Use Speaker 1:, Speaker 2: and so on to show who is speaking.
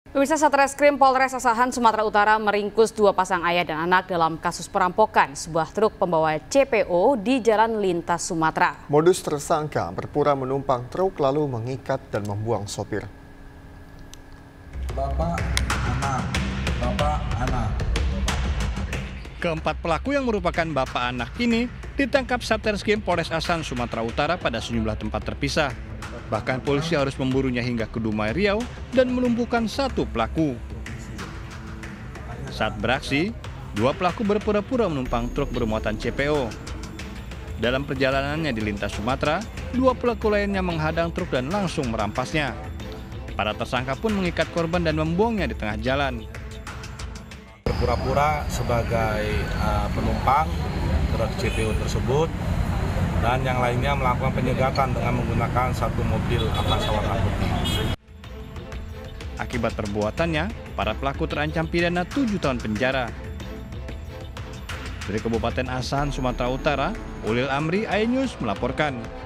Speaker 1: Pemirsa, Satreskrim Polres Asahan, Sumatera Utara meringkus dua pasang ayah dan anak dalam kasus perampokan sebuah truk pembawa CPO di Jalan Lintas Sumatera.
Speaker 2: Modus tersangka berpura menumpang truk lalu mengikat dan membuang sopir.
Speaker 3: Bapak, anak.
Speaker 4: Keempat pelaku yang merupakan bapak anak ini ditangkap Satreskrim Polres Asahan, Sumatera Utara pada sejumlah tempat terpisah. Bahkan polisi harus memburunya hingga ke Dumai, Riau dan melumpuhkan satu pelaku. Saat beraksi, dua pelaku berpura-pura menumpang truk bermuatan CPO. Dalam perjalanannya di lintas Sumatera, dua pelaku lainnya menghadang truk dan langsung merampasnya. Para tersangka pun mengikat korban dan membuangnya di tengah jalan.
Speaker 3: Berpura-pura sebagai penumpang truk CPO tersebut, dan yang lainnya melakukan penyegakan dengan menggunakan satu mobil Avanza warna putih.
Speaker 4: Akibat perbuatannya, para pelaku terancam pidana 7 tahun penjara. Dari Kabupaten Asahan, Sumatera Utara, Ulil Amri, iNews melaporkan.